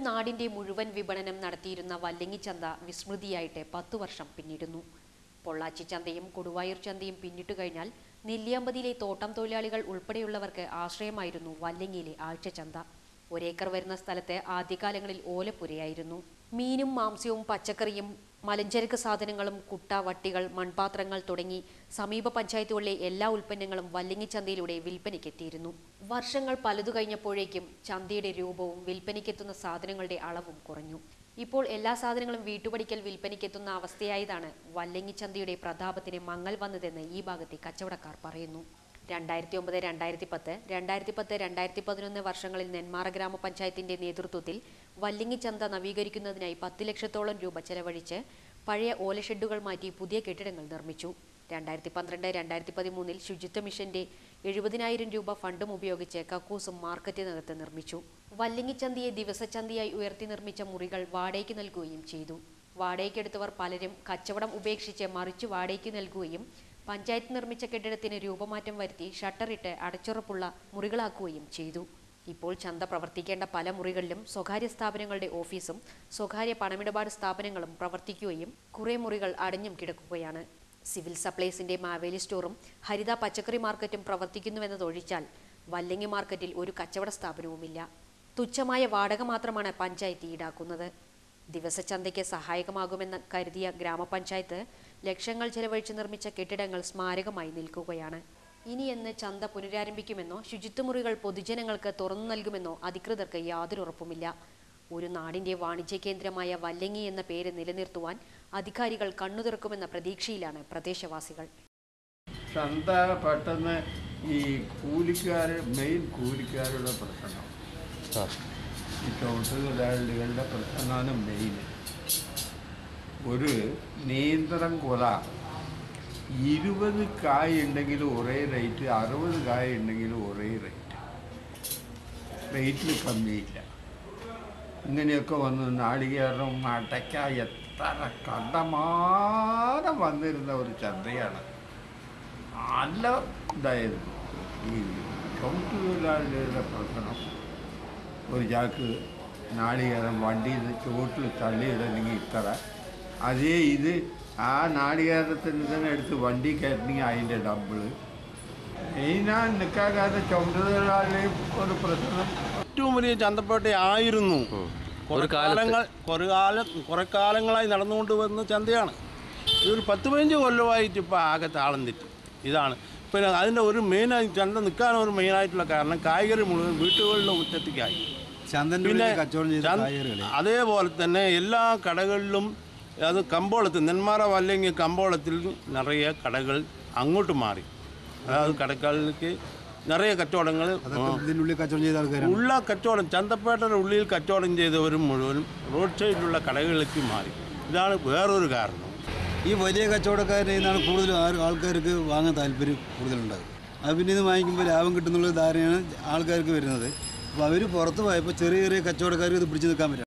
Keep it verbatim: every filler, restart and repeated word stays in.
നാടിന്റെ മുഴുവൻ വിപണനം നടത്തിയിരുന്ന വല്ലങ്ങി ചന്ത വിസ്മൃതിയായിട്ട് പത്തു വർഷം പിന്നിടുന്നു. പൊള്ളാച്ചി ചന്തയും കൊടുവായൂർ ചന്തയും പിന്നിട്ടു കഴിഞ്ഞാൽ നെല്ലിയാമ്പതിയിലെ തോട്ടം തൊഴിലാളികൾ ഉൾപ്പെടെയുള്ളവർക്ക് ആശ്രയമായിരുന്നു വല്ലങ്ങിയിലെ ആഴ്ച ചന്ത. ഒരേക്കർ വരുന്ന സ്ഥലത്ത് ആദ്യകാലങ്ങളിൽ ഓലപ്പുരയായിരുന്നു. മീനും മാംസ്യവും പച്ചക്കറിയും മലഞ്ചരക്ക് സാധനങ്ങളും കുട്ട, വട്ടികൾ, മൺപാത്രങ്ങൾ തുടങ്ങി സമീപ പഞ്ചായത്തുകളിലെ എല്ലാ ഉൽപ്പന്നങ്ങളും വല്ലങ്ങി ചന്തയിലൂടെ വിൽപ്പനയ്ക്കെത്തിയിരുന്നു. വർഷങ്ങൾ പലതു കഴിഞ്ഞപ്പോഴേക്കും ചന്തയുടെ രൂപവും വിൽപ്പനയ്ക്കെത്തുന്ന സാധനങ്ങളുടെ അളവും കുറഞ്ഞു. ഇപ്പോൾ എല്ലാ സാധനങ്ങളും വീട്ടുപടിക്കൽ വിൽപ്പനയ്ക്കെത്തുന്ന അവസ്ഥയായതാണ് വല്ലങ്ങി ചന്തയുടെ പ്രതാപത്തിന് മങ്ങൽ വന്നതെന്ന് ഈ ഭാഗത്തെ കച്ചവടക്കാർ പറയുന്നു. രണ്ടായിരത്തി ഒമ്പത് രണ്ടായിരത്തി പത്ത് രണ്ടായിരത്തി പത്ത് രണ്ടായിരത്തി പതിനൊന്ന് വർഷങ്ങളിൽ നെന്മാറ ഗ്രാമപഞ്ചായത്തിന്റെ നേതൃത്വത്തിൽ വല്ലങ്ങി ചന്ത നവീകരിക്കുന്നതിനായി പത്ത് ലക്ഷത്തോളം രൂപ ചെലവഴിച്ച് പഴയ ഓലഷെഡുകൾ മാറ്റി പുതിയ കെട്ടിടങ്ങൾ നിർമ്മിച്ചു. രണ്ടായിരത്തി പന്ത്രണ്ട് രണ്ടായിരത്തി പതിമൂന്നിൽ ശുചിത്വ മിഷന്റെ എഴുപതിനായിരം രൂപ ഫണ്ടും ഉപയോഗിച്ച് കക്കൂസും മാർക്കറ്റിനകത്ത് നിർമ്മിച്ചു. വല്ലങ്ങി ചന്തയെ ദിവസച്ചന്തയായി ഉയർത്തി നിർമ്മിച്ച മുറികൾ വാടകയ്ക്ക് നൽകുകയും ചെയ്തു. വാടകയ്ക്കെടുത്തവർ പലരും കച്ചവടം ഉപേക്ഷിച്ച് മറിച്ചു വാടകയ്ക്ക് നൽകുകയും പഞ്ചായത്ത് നിർമ്മിച്ച കെട്ടിടത്തിന് രൂപമാറ്റം വരുത്തി ഷട്ടറിട്ട് അടച്ചുറപ്പുള്ള മുറികളാക്കുകയും ചെയ്തു. ഇപ്പോൾ ചന്ത പ്രവർത്തിക്കേണ്ട പല മുറികളിലും സ്വകാര്യ സ്ഥാപനങ്ങളുടെ ഓഫീസും സ്വകാര്യ പണമിടപാട് സ്ഥാപനങ്ങളും പ്രവർത്തിക്കുകയും കുറേ മുറികൾ അടഞ്ഞും കിടക്കുകയാണ്. സിവിൽ സപ്ലൈസിന്റെ മാവേലി സ്റ്റോറും ഹരിത പച്ചക്കറി മാർക്കറ്റും പ്രവർത്തിക്കുന്നുവെന്നതൊഴിച്ചാൽ വല്ലങ്ങി മാർക്കറ്റിൽ ഒരു കച്ചവട സ്ഥാപനവുമില്ല. തുച്ഛമായ വാടക മാത്രമാണ് പഞ്ചായത്ത് ഈടാക്കുന്നത്. ദിവസച്ചന്തയ്ക്ക് സഹായകമാകുമെന്ന് കരുതിയ ഗ്രാമപഞ്ചായത്ത് ലക്ഷങ്ങൾ ചെലവഴിച്ച് നിർമ്മിച്ച കെട്ടിടങ്ങൾ സ്മാരകമായി നിൽക്കുകയാണ്. ഇനി എന്ന് ചന്ത പുനരാരംഭിക്കുമെന്നോ ശുചിത്വമുറികൾ പൊതുജനങ്ങൾക്ക് തുറന്നു നൽകുമെന്നോ അധികൃതർക്ക് യാതൊരു ഉറപ്പുമില്ല. ഒരു നാടിന്റെ വാണിജ്യ കേന്ദ്രമായ വല്ലങ്ങി എന്ന പേര് നിലനിർത്തുവാൻ അധികാരികൾ കണ്ണുതുറക്കുമെന്ന പ്രതീക്ഷയിലാണ് പ്രദേശവാസികൾ. ചന്ത പെട്ടെന്ന് ഈ കൂലിക്കാർ മെയിൻ കൂലിക്കാരുടെ പ്രശ്നം, ഈ തൊഴിലാളികളുടെ പ്രശ്നമാണ് മെയിൻ. ഒരു നീന്തരം കൊല ഇരുപത് കായ് ഉണ്ടെങ്കിലും ഒരേ റേറ്റ്, അറുപത് കായ് ഉണ്ടെങ്കിലും ഒരേ റേറ്റ്, റേറ്റിൽ കമ്മിയില്ല. ഇങ്ങനെയൊക്കെ വന്ന് നാളികേരം അടയ്ക്ക എത്ര കണ്ടമാനം വന്നിരുന്ന ഒരു ചന്തയാണ്. നല്ല ഇതായിരുന്നു. ഈ തൊഴിലാളികളുടെ പ്രശ്നം, ഒരു ചാക്ക് നാളികേരം വണ്ടിയിൽ നിന്ന് ചുവട്ടിൽ തള്ളിയിടണമെങ്കിൽ ഇത്ര, അതേ ഇത് ആ നാളികേരത്തിന് തന്നെ എടുത്ത് വണ്ടി കയറ്റണമെങ്കിൽ അതിൻ്റെ ഡബിള്. മെയിനാണ് നിൽക്കാതെ ചുമട്ടുതൊഴിലാളിയും ഒരു പ്രശ്നം. ഏറ്റവും വലിയ ചന്തപ്പേട്ടയായിരുന്നു. കുറെ കാലങ്ങൾ കുറെ കാലം കുറെ കാലങ്ങളായി നടന്നുകൊണ്ട് വന്ന ചന്തയാണ്. ഇതൊരു പത്ത് പതിനഞ്ച് കൊല്ലമായിട്ട് ഇപ്പോൾ ആകെ താളം തെറ്റി. ഇതാണ് പിന്നെ അതിൻ്റെ ഒരു മെയിനായി ചന്ത നിൽക്കാൻ ഒരു മെയിനായിട്ടുള്ള കാരണം കായ്കറി മുഴുവൻ വീട്ടുകളിലെ മുറ്റത്തേക്കായി. പിന്നെ അതേപോലെ തന്നെ എല്ലാ കടകളിലും അത് കമ്പോളത്തിൽ നെന്മാറ വല്ലങ്ങി കമ്പോളത്തിൽ നിറയെ കടകൾ അങ്ങോട്ട് മാറി. അതായത് കടകളിലേക്ക് നിറയെ കച്ചവടങ്ങൾ ഉള്ള കച്ചവടം ചന്തപ്പേട്ടയുടെ ഉള്ളിൽ കച്ചവടം ചെയ്തവരും മുഴുവനും റോഡ് സൈഡിലുള്ള കടകളിലേക്ക് മാറി. ഇതാണ് വേറൊരു കാരണം. ഈ വലിയ കച്ചവടക്കാരിൽ നിന്നാണ് കൂടുതലും ആൾക്കാർക്ക് വാങ്ങാൻ താല്പര്യം കൂടുതലുണ്ടാകും. അത് പിന്നെ ഇത് വാങ്ങിക്കുമ്പോൾ ലാഭം കിട്ടുന്നുള്ള ധാരണയാണ് ആൾക്കാർക്ക് വരുന്നത്. അപ്പോൾ അവർ പുറത്ത് പോയപ്പോൾ ചെറിയ ചെറിയ കച്ചവടക്കാർക്ക് ഇത് പിടിച്ചു നിൽക്കാൻ പറ്റില്ല.